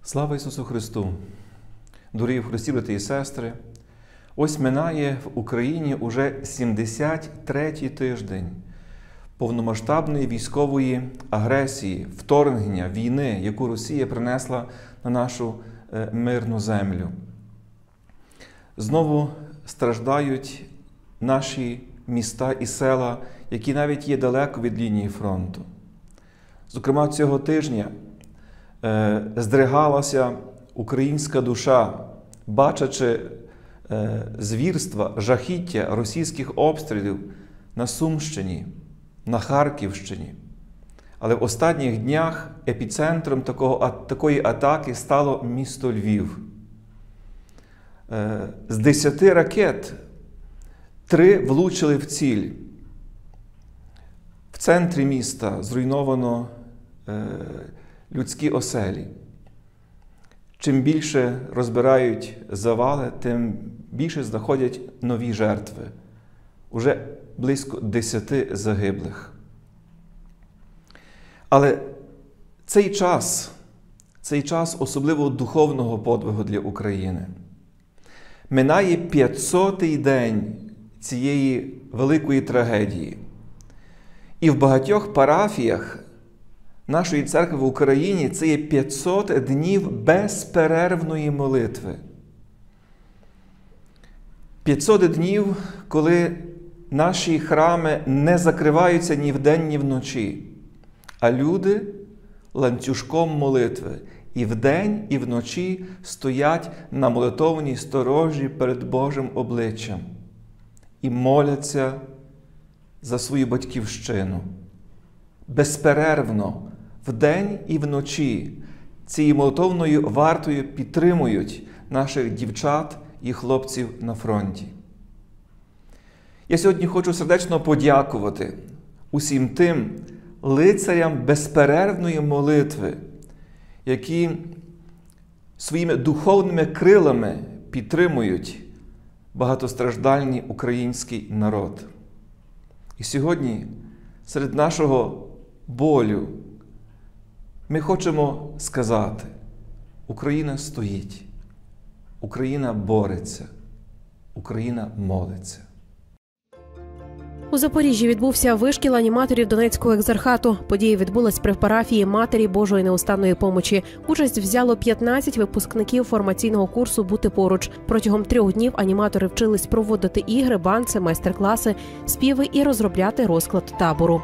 Слава Ісусу Христу! Дорогі в Христі, брати і сестри! Ось минає в Україні уже 73-й тиждень повномасштабної військової агресії, вторгнення, війни, яку Росія принесла на нашу мирну землю. Знову страждають наші міста і села, які навіть є далеко від лінії фронту. Зокрема, цього тижня здригалася українська душа, бачачи звірства, жахіття російських обстрілів на Сумщині, на Харківщині. Але в останніх днях епіцентром такої атаки стало місто Львів. З 10 ракет 3 влучили в ціль. В центрі міста зруйновано людські оселі. Чим більше розбирають завали, тим більше знаходять нові жертви. Уже близько 10 загиблих. Але цей час особливо духовного подвигу для України. Минає 500-й день цієї великої трагедії. І в багатьох парафіях нашої церкви в Україні це є 500 днів безперервної молитви. 500 днів, коли наші храми не закриваються ні вдень, ні вночі, а люди ланцюжком молитви і вдень, і вночі стоять на молитовній сторожі перед Божим обличчям і моляться за свою батьківщину. Безперервно, вдень і вночі цією молитовною вартою підтримують наших дівчат і хлопців на фронті. Я сьогодні хочу сердечно подякувати усім тим лицарям безперервної молитви, які своїми духовними крилами підтримують багатостраждальний український народ. І сьогодні серед нашого болю ми хочемо сказати: Україна стоїть, Україна бореться, Україна молиться. У Запоріжжі відбувся вишкіл аніматорів Донецького екзархату. Подія відбулась при парафії Матері Божої неустанної помочі. Участь взяло 15 випускників формаційного курсу «Бути поруч». Протягом 3 днів аніматори вчились проводити ігри, банси, майстер-класи, співи і розробляти розклад табору.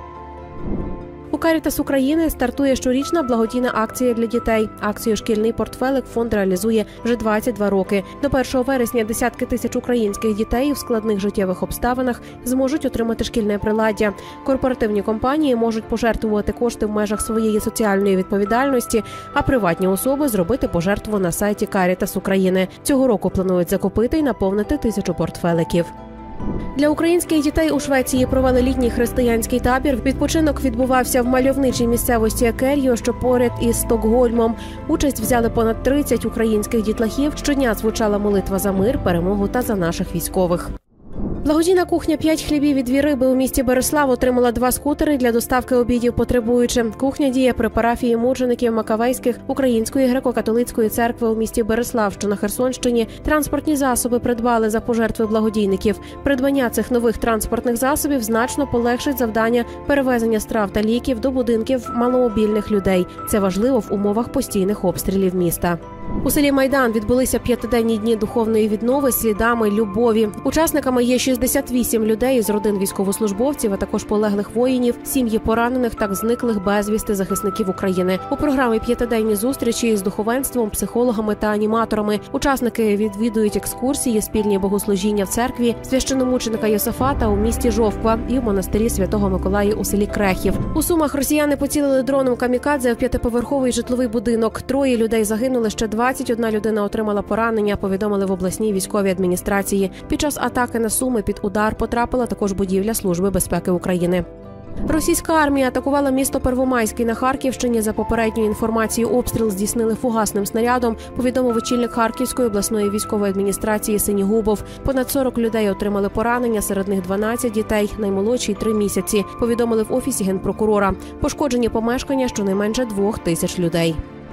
У Карітас України стартує щорічна благодійна акція для дітей. Акцію «Шкільний портфелик» фонд реалізує вже 22 роки. До 1 вересня десятки тисяч українських дітей у складних життєвих обставинах зможуть отримати шкільне приладдя. Корпоративні компанії можуть пожертвувати кошти в межах своєї соціальної відповідальності, а приватні особи зробити пожертву на сайті Карітас України. Цього року планують закупити і наповнити 1000 портфеликів. Для українських дітей у Швеції провели літній християнський табір. Відпочинок відбувався в мальовничій місцевості Екер'йо, що поряд із Стокгольмом. Участь взяли понад 30 українських дітлахів. Щодня звучала молитва за мир, перемогу та за наших військових. Благодійна кухня «5 хлібів і 2 риби» у місті Берислав отримала 2 скутери для доставки обідів потребуючим. Кухня діє при парафії мучеників Макавейських Української греко-католицької церкви у місті Берислав, що на Херсонщині. Транспортні засоби придбали за пожертви благодійників. Придбання цих нових транспортних засобів значно полегшить завдання перевезення страв та ліків до будинків маломобільних людей. Це важливо в умовах постійних обстрілів міста. У селі Майдан відбулися 5-денні дні духовної віднови слідами любові. Учасниками є 68 людей із родин військовослужбовців, а також полеглих воїнів, сім'ї поранених та зниклих безвісти захисників України. У програмі 5-денні зустрічі з духовенством, психологами та аніматорами. Учасники відвідують екскурсії, спільні богослужіння в церкві священомученика Йосафата у місті Жовква і в монастирі Святого Миколая у селі Крехів. У Сумах росіяни поцілили дроном камікадзе в 5-поверховий житловий будинок. 3 людей загинули, ще 21 людина отримала поранення, повідомили в обласній військовій адміністрації. Під час атаки на Суми під удар потрапила також будівля Служби безпеки України. Російська армія атакувала місто Первомайський на Харківщині. За попередньою інформацією, обстріл здійснили фугасним снарядом, повідомив очільник Харківської обласної військової адміністрації Синігубов. Понад 40 людей отримали поранення, серед них 12 дітей, наймолодшій 3 місяці, повідомили в Офісі Генпрокурора. Пошкоджені помешкання щонайменше 2000 людей.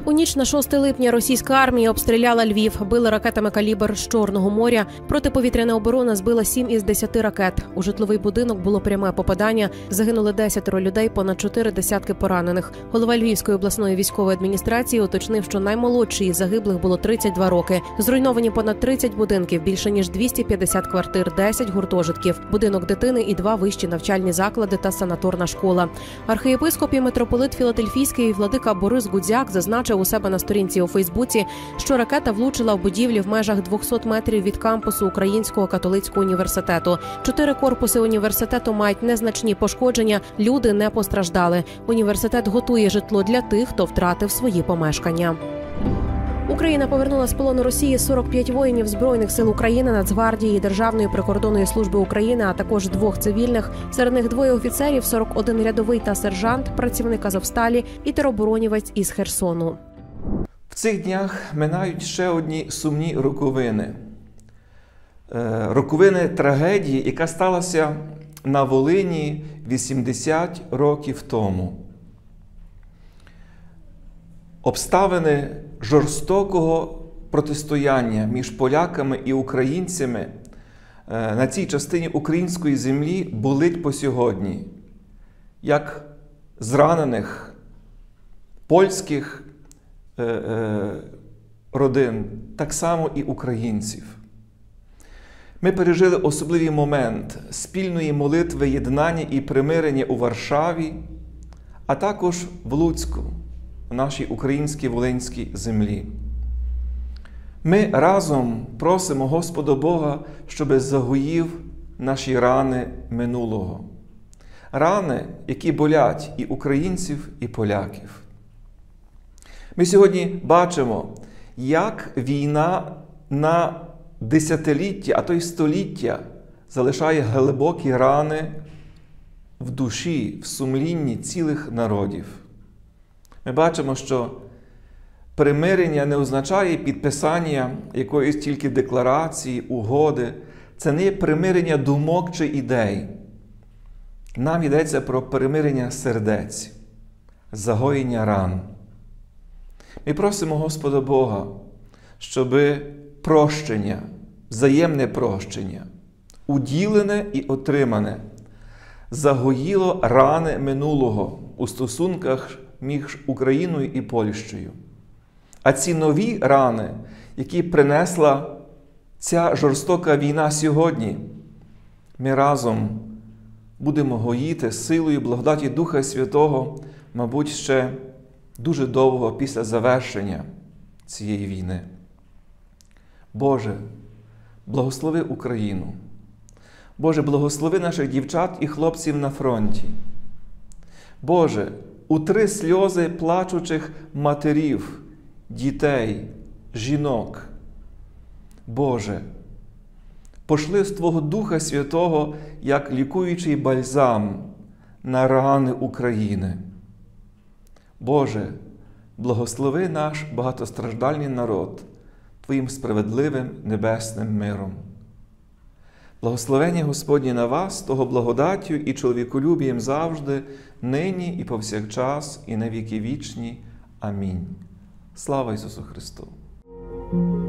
У ніч на 6 липня російська армія обстріляла Львів, били ракетами «Калібр» з Чорного моря. Протиповітряна оборона збила 7 із 10 ракет. У житловий будинок було пряме попадання. Загинули 10 людей, понад 4 десятки поранених. Голова Львівської обласної військової адміністрації уточнив, що наймолодшій із загиблих було 32 роки. Зруйновані понад 30 будинків, більше ніж 250 квартир, 10 гуртожитків, будинок дитини і 2 вищі навчальні заклади та санаторна школа. Архієпископ і митрополит Філадельфійський владика Борис Гудзяк зазначив у себе на сторінці у Фейсбуці, що ракета влучила в будівлі в межах 200 метрів від кампусу Українського католицького університету. 4 корпуси університету мають незначні пошкодження, люди не постраждали. Університет готує житло для тих, хто втратив свої помешкання. Україна повернула з полону Росії 45 воїнів Збройних сил України, Нацгвардії, Державної прикордонної служби України, а також 2 цивільних. Серед них 2 офіцерів, 41 рядовий та сержант, працівник Азовсталі і тероборонівець із Херсону. В цих днях минають ще одні сумні роковини. Роковини трагедії, яка сталася на Волині 80 років тому. Обставини жорстокого протистояння між поляками і українцями на цій частині української землі болить по сьогодні. Як зранених польських родин, так само і українців. Ми пережили особливий момент спільної молитви, єднання і примирення у Варшаві, а також в Луцьку, в нашій українській волинській землі. Ми разом просимо Господа Бога, щоб загоїв наші рани минулого. Рани, які болять і українців, і поляків. Ми сьогодні бачимо, як війна на десятиліття, а то й століття залишає глибокі рани в душі, в сумлінні цілих народів. Ми бачимо, що примирення не означає підписання якоїсь тільки декларації, угоди. Це не є примирення думок чи ідей. Нам йдеться про примирення сердець, загоєння ран. Ми просимо Господа Бога, щоб прощення, взаємне прощення, уділене і отримане, загоїло рани минулого у стосунках між Україною і Польщею. А ці нові рани, які принесла ця жорстока війна сьогодні, ми разом будемо гоїти силою благодаті Духа Святого, мабуть, ще дуже довго після завершення цієї війни. Боже, благослови Україну. Боже, благослови наших дівчат і хлопців на фронті. Боже, утри сльози плачучих матерів, дітей, жінок. Боже, пошли з Твого Духа Святого, як лікуючий бальзам на рани України. Боже, благослови наш багатостраждальний народ Твоїм справедливим небесним миром. Благословення Господнє на вас, того благодаттю і чоловіколюбієм завжди, нині і повсякчас, і на віки вічні. Амінь. Слава Ісусу Христу!